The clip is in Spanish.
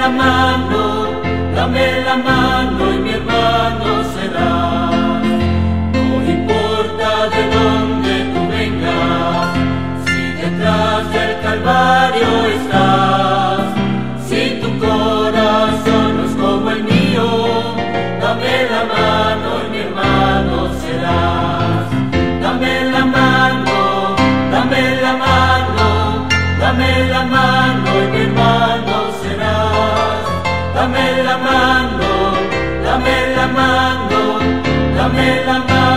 dame la mano y mi hermano serás. No importa de dónde tú vengas, si detrás del Calvario estás, si tu corazón no es como el mío, dame la mano y mi hermano serás. Dame la mano, dame la mano, dame la mano y mi hermano serás. Dame la mano, dame la mano, dame la mano.